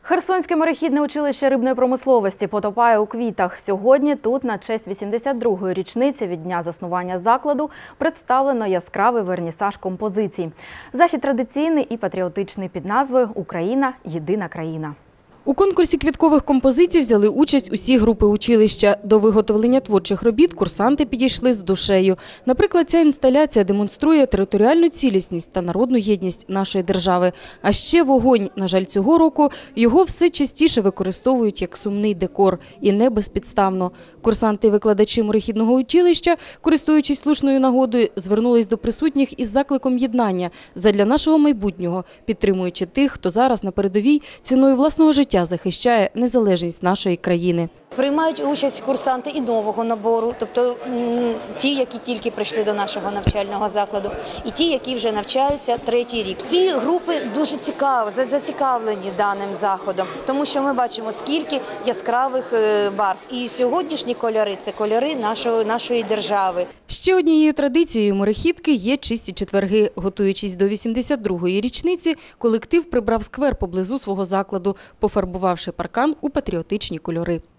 Херсонське морехідне училище рибної промисловості потопає у квітах. Сьогодні тут на честь 82-ї річниці від дня заснування закладу представлено яскравий вернісаж композицій. Захід традиційний і патріотичний під назвою «Україна – єдина країна». У конкурсі квіткових композицій взяли участь усі групи училища. До виготовлення творчих робіт курсанти підійшли з душею. Наприклад, ця інсталяція демонструє територіальну цілісність та народну єдність нашої держави. А ще вогонь. На жаль, цього року його все частіше використовують як сумний декор. І не безпідставно. Курсанти і викладачі морехідного училища, користуючись слушною нагодою, звернулись до присутніх із закликом єднання задля нашого майбутнього, підтримуючи тих, хто зараз на передовій ціною власного життя захищає незалежність нашої країни. Приймають участь курсанти і нового набору, тобто ті, які тільки прийшли до нашого навчального закладу, і ті, які вже навчаються третій рік. Всі групи дуже зацікавлені даним заходом, тому що ми бачимо, скільки яскравих барв. І сьогоднішні кольори – це кольори нашої держави. Ще однією традицією морехідки є чисті четверги. Готуючись до 82-ї річниці, колектив прибрав сквер поблизу свого закладу, пофарбувавши паркан у патріотичні кольори.